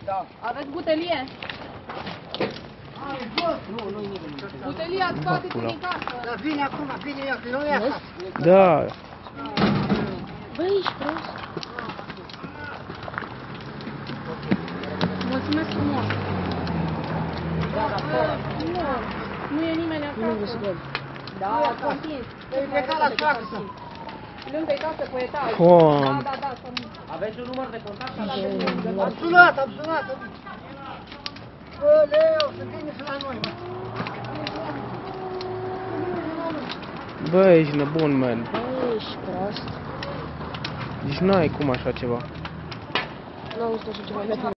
Da. Aveți butelie? Nu, e nimeni. Butelia scoateți din casă. Dar vine acum, vine ea, că nu e acasă. Da. Bă, ești prost. Mulțumesc frumos. Nu e nimeni acasă. Da, contins. E plecat la soacră. Lângă-i casă pe etaj. Foam. Da. Aveți un număr de contact? Am sunat. Bă, leu, să vine și la noi, bă. Bă, ești nebun, man. Bă, ești prost. Deci n-ai cum așa ceva. Nu auzit așa ceva.